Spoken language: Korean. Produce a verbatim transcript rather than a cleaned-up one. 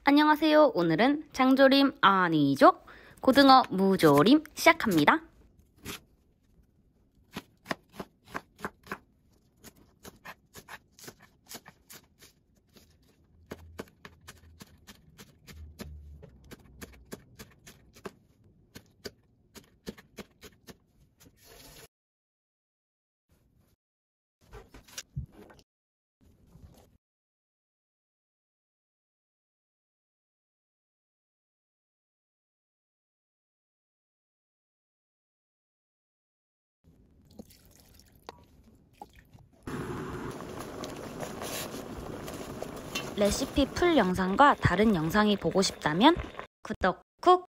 안녕하세요. 오늘은 장조림 아니죠? 고등어 무조림 시작합니다. 레시피 풀 영상과 다른 영상이 보고 싶다면 구독 꾹